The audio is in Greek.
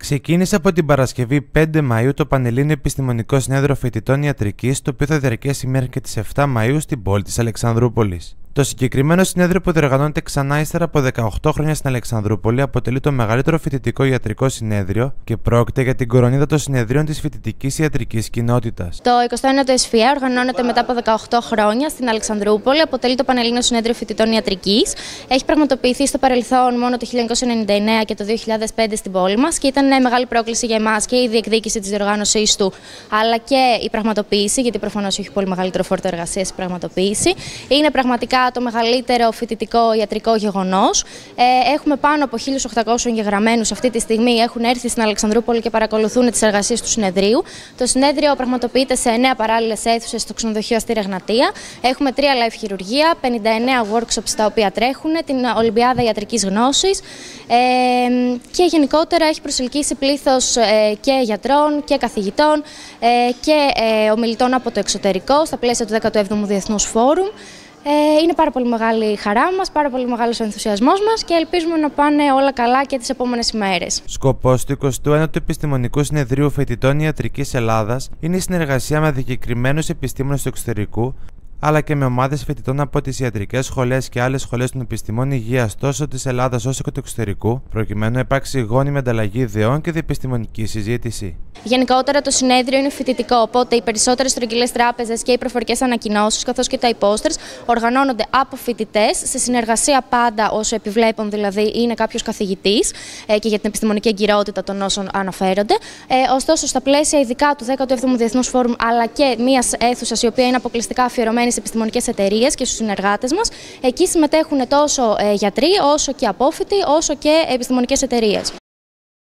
Ξεκίνησε από την Παρασκευή 5 Μαΐου το Πανελλήνιο Επιστημονικό Συνέδριο Φοιτητών Ιατρικής, το οποίο θα διαρκέσει μέχρι και τις 7 Μαΐου στην πόλη της Αλεξανδρούπολης. Το συγκεκριμένο συνέδριο, που διοργανώνεται ξανά ύστερα από 18 χρόνια στην Αλεξανδρούπολη, αποτελεί το μεγαλύτερο φοιτητικό ιατρικό συνέδριο και πρόκειται για την κορονίδα των συνεδρίων της φοιτητικής ιατρικής κοινότητας. Το 29ο ΕΣΦΙΑ οργανώνεται μετά από 18 χρόνια στην Αλεξανδρούπολη. Αποτελεί το Πανελλήνιο Συνέδριο Φοιτητών Ιατρικής. Έχει πραγματοποιηθεί στο παρελθόν μόνο το 1999 και το 2005 στην πόλη μας και ήταν μεγάλη πρόκληση για εμάς και η διεκδίκηση της διοργάνωσής του, αλλά και η πραγματοποίηση, γιατί προφανώς έχει πολύ μεγαλύτερο φόρτο εργασίας η πραγματοποίηση. Είναι πραγματικά το μεγαλύτερο φοιτητικό ιατρικό γεγονός. Έχουμε πάνω από 1.800 εγγεγραμμένους αυτή τη στιγμή, έχουν έρθει στην Αλεξανδρούπολη και παρακολουθούν τις εργασίες του συνεδρίου. Το συνέδριο πραγματοποιείται σε 9 παράλληλες αίθουσες στο ξενοδοχείο Αστήρια Εγνατία. Έχουμε 3 live χειρουργεία, 59 workshops τα οποία τρέχουν, την Ολυμπιάδα Ιατρικής Γνώσης και γενικότερα έχει προσελκύσει πλήθος και γιατρών και καθηγητών και ομιλητών από το εξωτερικό στα πλαίσια του 17ου Διεθνούς Φόρουμ. Είναι πάρα πολύ μεγάλη η χαρά μας, πάρα πολύ μεγάλος ο ενθουσιασμός μας και ελπίζουμε να πάνε όλα καλά και τις επόμενες ημέρες. Σκοπός του 21ου Επιστημονικού Συνεδρίου Φοιτητών Ιατρικής Ελλάδας είναι η συνεργασία με διακεκριμένους επιστήμονες του εξωτερικού, αλλά και με ομάδες φοιτητών από τις ιατρικές σχολές και άλλες σχολές των επιστημών υγείας τόσο της Ελλάδας όσο και του εξωτερικού, προκειμένου να υπάρξει γόνιμη ανταλλαγή ιδεών και διεπιστημονική συζήτηση. Γενικότερα το συνέδριο είναι φοιτητικό, οπότε οι περισσότερες στρογγυλές τράπεζες και οι προφορικές ανακοινώσεις, καθώς και τα υπόστερς, οργανώνονται από φοιτητές, σε συνεργασία πάντα όσο επιβλέπουν, δηλαδή είναι κάποιος καθηγητής και για την επιστημονική εγκυρότητα των όσων αναφέρονται. Ωστόσο, στα πλαίσια ειδικά του 17ου Διεθνούς Φόρουμ, αλλά και μιας αίθουσας η οποία είναι αποκλειστικά αφιερωμένη σε επιστημονικές εταιρείες και στους συνεργάτες μας, εκεί συμμετέχουν τόσο γιατροί, όσο και απόφοιτοι, όσο και επιστημονικές εταιρείες.